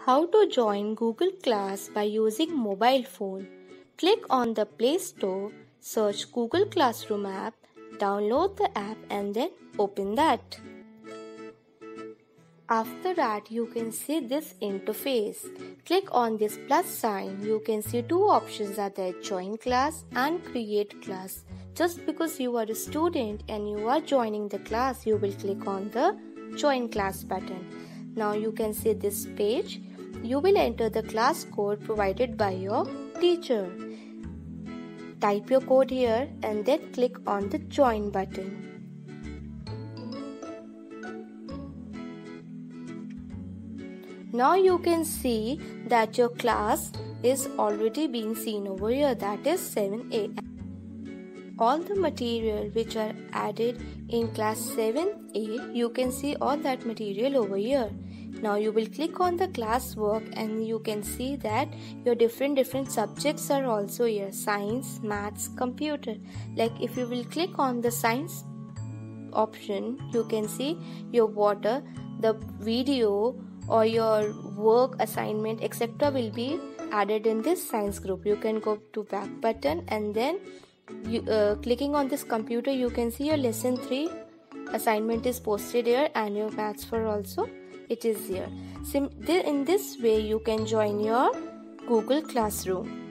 How to join Google Class by using mobile phone. Click on the Play Store, search Google Classroom app, download the app and then open that. After that, you can see this interface. Click on this plus sign. You can see two options are there, join class and create class. Just because you are a student and you are joining the class, you will click on the join class button. Now you can see this page. You will enter the class code provided by your teacher. Type your code here and then click on the join button. Now you can see that your class is already being seen over here, that is 7A. All the material which are added in class 7A, you can see all that material over here. Now you will click on the classwork and you can see that your different subjects are also here, science, maths, computer. Like if you will click on the science option, you can see your water, the video or your work assignment etc. will be added in this science group. You can go to back button and then clicking on this computer, you can see your lesson 3 assignment is posted here and your maths for also it is here. In this way you can join your Google Classroom.